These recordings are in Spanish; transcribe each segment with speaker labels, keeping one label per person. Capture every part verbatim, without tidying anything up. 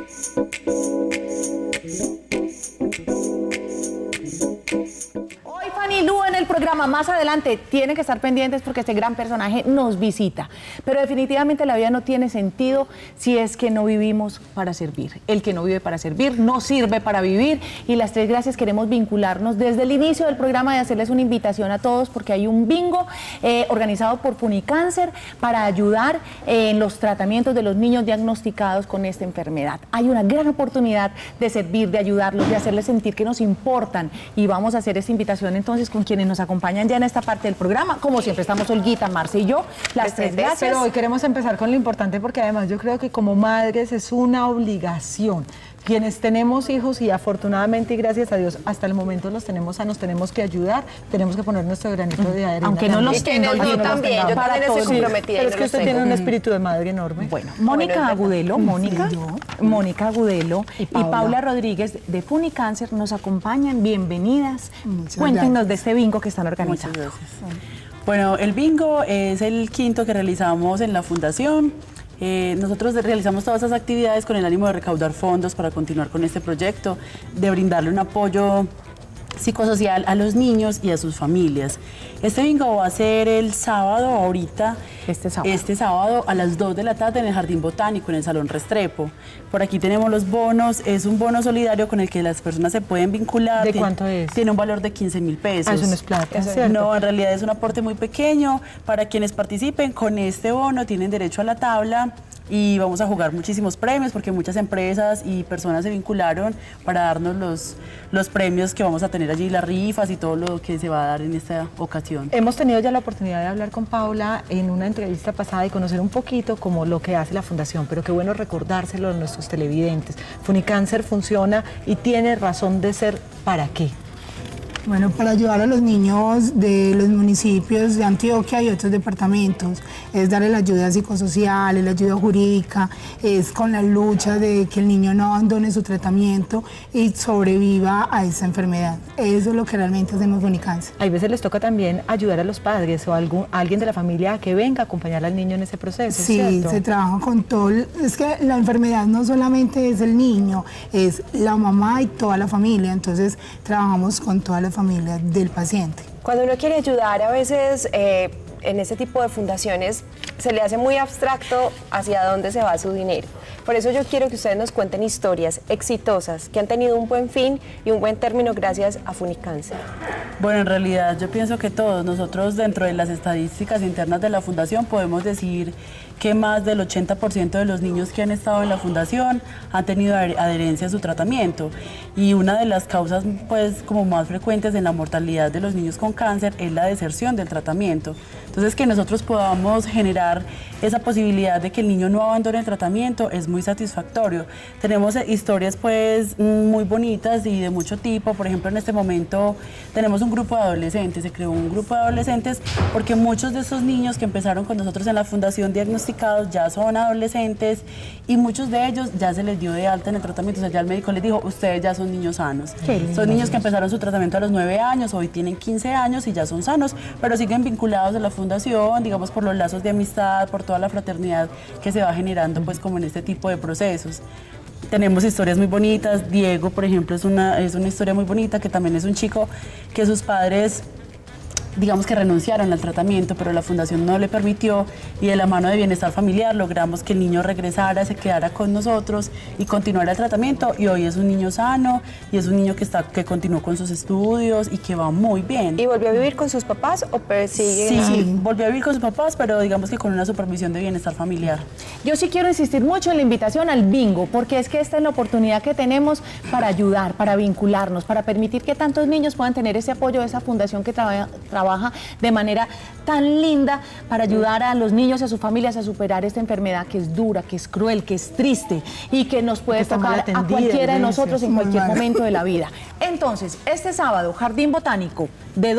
Speaker 1: En el programa más adelante tienen que estar pendientes porque este gran personaje nos visita, pero definitivamente la vida no tiene sentido si es que no vivimos para servir. El que no vive para servir no sirve para vivir, y las tres gracias queremos vincularnos desde el inicio del programa de hacerles una invitación a todos porque hay un bingo eh, organizado por Funicáncer para ayudar eh, en los tratamientos de los niños diagnosticados con esta enfermedad. Hay una gran oportunidad de servir, de ayudarlos, de hacerles sentir que nos importan, y vamos a hacer esta invitación entonces con quienes nos acompañan ya en esta parte del programa. Como siempre estamos Olguita, Marce y yo, las tres gracias.
Speaker 2: Pero hoy queremos empezar con lo importante porque además yo creo que como madres es una obligación. Quienes tenemos hijos, y afortunadamente y gracias a Dios hasta el momento los tenemos sanos, tenemos que ayudar, tenemos que poner nuestro granito de arena.
Speaker 1: Aunque no los tenga,
Speaker 3: yo también, yo también estoy comprometida.
Speaker 2: Pero es que usted tiene un espíritu de madre enorme.
Speaker 1: Bueno, Mónica Agudelo, Mónica, Mónica Agudelo y Paula. y Paula Rodríguez de Funicáncer nos acompañan. Bienvenidas. Muchas Cuéntenos gracias. de este bingo que están organizando.
Speaker 4: Muchas gracias. Bueno, el bingo es el quinto que realizamos en la Fundación. Eh, nosotros realizamos todas esas actividades con el ánimo de recaudar fondos para continuar con este proyecto, de brindarle un apoyo psicosocial a los niños y a sus familias. Este bingo va a ser el sábado, ahorita,
Speaker 1: este sábado.
Speaker 4: este sábado a las dos de la tarde en el Jardín Botánico, en el Salón Restrepo. Por aquí tenemos los bonos, es un bono solidario con el que las personas se pueden vincular.
Speaker 2: ¿De cuánto es?
Speaker 4: Tiene un valor de quince mil pesos.
Speaker 2: Ah, eso no es plata, ¿cierto?
Speaker 4: No, en realidad es un aporte muy pequeño. Para quienes participen con este bono tienen derecho a la tabla, y vamos a jugar muchísimos premios porque muchas empresas y personas se vincularon para darnos los, los premios que vamos a tener allí, las rifas y todo lo que se va a dar en esta ocasión.
Speaker 2: Hemos tenido ya la oportunidad de hablar con Paula en una entrevista pasada y conocer un poquito como lo que hace la Fundación, pero qué bueno recordárselo a nuestros televidentes. Funicáncer funciona y tiene razón de ser. ¿Para qué?
Speaker 5: Bueno, para ayudar a los niños de los municipios de Antioquia y otros departamentos, es darle la ayuda psicosocial, la ayuda jurídica, es con la lucha de que el niño no abandone su tratamiento y sobreviva a esta enfermedad. Eso es lo que realmente hacemos Funicáncer.
Speaker 2: Hay veces les toca también ayudar a los padres o a, algún, a alguien de la familia a que venga a acompañar al niño en ese proceso,
Speaker 5: Sí,
Speaker 2: ¿cierto?
Speaker 5: Se trabaja con todo. Es que la enfermedad no solamente es el niño, es la mamá y toda la familia, entonces trabajamos con toda la familia del paciente.
Speaker 3: Cuando uno quiere ayudar, a veces eh, en este tipo de fundaciones se le hace muy abstracto hacia dónde se va su dinero. Por eso yo quiero que ustedes nos cuenten historias exitosas que han tenido un buen fin y un buen término gracias a Funicáncer.
Speaker 4: Bueno, en realidad yo pienso que todos nosotros, dentro de las estadísticas internas de la Fundación, podemos decir que más del ochenta por ciento de los niños que han estado en la Fundación han tenido adherencia a su tratamiento, y una de las causas pues como más frecuentes en la mortalidad de los niños con cáncer es la deserción del tratamiento. Entonces, que nosotros podamos generar esa posibilidad de que el niño no abandone el tratamiento es muy satisfactorio. Tenemos historias pues muy bonitas y de mucho tipo. Por ejemplo, en este momento tenemos un grupo de adolescentes, se creó un grupo de adolescentes porque muchos de esos niños que empezaron con nosotros en la Fundación diagnosticados ya son adolescentes, y muchos de ellos ya se les dio de alta en el tratamiento. O sea, ya el médico les dijo, ustedes ya son niños sanos. Son niños que empezaron su tratamiento a los nueve años, hoy tienen quince años y ya son sanos, pero siguen vinculados a la Fundación, digamos, por los lazos de amistad, por toda la fraternidad que se va generando pues como en este tipo de procesos. Tenemos historias muy bonitas. Diego, por ejemplo, es una, es una historia muy bonita, que también es un chico que sus padres, digamos que renunciaron al tratamiento, pero la Fundación no le permitió, y de la mano de Bienestar Familiar logramos que el niño regresara, se quedara con nosotros y continuara el tratamiento, y hoy es un niño sano y es un niño que, está, que continuó con sus estudios y que va muy bien.
Speaker 3: ¿Y volvió a vivir con sus papás o sigue?
Speaker 4: Sí, sí, volvió a vivir con sus papás, pero digamos que con una supervisión de Bienestar Familiar.
Speaker 1: Yo sí quiero insistir mucho en la invitación al bingo, porque es que esta es la oportunidad que tenemos para ayudar, para vincularnos, para permitir que tantos niños puedan tener ese apoyo de esa fundación que trabaja, trabaja de manera tan linda para ayudar a los niños y a sus familias a superar esta enfermedad que es dura, que es cruel, que es triste y que nos puede tocar a cualquiera de nosotros en cualquier momento de la vida. Entonces, este sábado, Jardín Botánico, de dos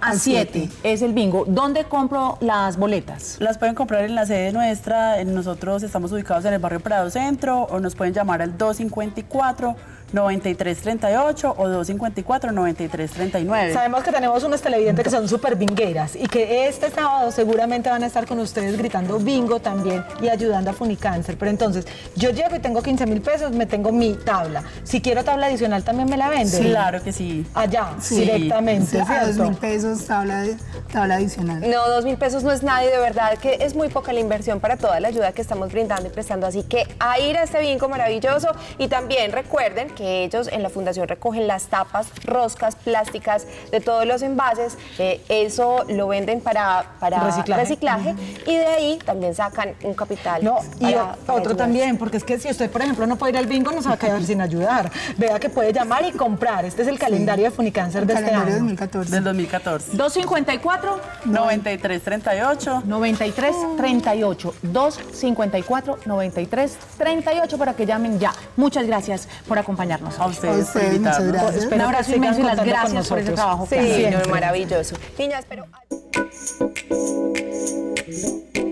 Speaker 1: a siete es el bingo. ¿Dónde compro las boletas?
Speaker 4: Las pueden comprar en la sede nuestra. En- Nosotros estamos ubicados en el barrio Prado Centro, o nos pueden llamar al dos cinco cuatro, noventa y tres treinta y ocho o dos cinco cuatro, noventa y tres treinta y nueve.
Speaker 2: Sabemos que tenemos unos televidentes que son súper bingueras y que este sábado seguramente van a estar con ustedes gritando bingo también y ayudando a Funicáncer. Pero entonces, yo llego y tengo quince mil pesos, me tengo mi tabla. Si quiero tabla adicional, ¿también me la venden?
Speaker 4: Claro que sí.
Speaker 2: Allá,
Speaker 4: Sí.
Speaker 2: directamente,
Speaker 5: A dos
Speaker 2: ¿cierto?
Speaker 5: mil pesos tabla, de- tabla adicional.
Speaker 3: No, dos mil pesos no es nada y de verdad que es muy poca la inversión para toda la ayuda que estamos brindando y prestando. Así que a ir a este bingo maravilloso. Y también recuerden que ellos en la fundación recogen las tapas, roscas, plásticas de todos los envases. Eh, eso lo venden para, para
Speaker 2: Reciclaje.
Speaker 3: reciclaje, y de ahí también sacan un capital.
Speaker 2: No, y
Speaker 3: para-
Speaker 2: o-
Speaker 3: para
Speaker 2: otro
Speaker 3: ayudar.
Speaker 2: también, porque es que si usted, por ejemplo, no puede ir al bingo, no se va a quedar sin ayudar. Vea que puede llamar y comprar. Este es el calendario de Funicáncer de este
Speaker 5: Calendario
Speaker 2: año.
Speaker 5: dos mil catorce.
Speaker 4: Del dos mil catorce.
Speaker 1: dos cinco cuatro,
Speaker 4: noventa y tres treinta y ocho.
Speaker 1: noventa y tres treinta y ocho. dos cinco cuatro, noventa y tres treinta y ocho para que llamen ya. Muchas gracias por acompañarnos.
Speaker 4: A
Speaker 1: hoy.
Speaker 4: ustedes,
Speaker 5: A
Speaker 4: por
Speaker 5: ustedes, muchas
Speaker 4: invitarnos.
Speaker 5: gracias.
Speaker 2: Espero
Speaker 1: Un
Speaker 2: que
Speaker 1: abrazo
Speaker 2: sigan
Speaker 1: inmenso y las
Speaker 2: contando con
Speaker 1: gracias por ese
Speaker 2: nosotros.
Speaker 1: trabajo.
Speaker 3: Sí,
Speaker 1: que hacen.
Speaker 3: no,
Speaker 2: Siempre.
Speaker 3: maravilloso. Niñas, pero...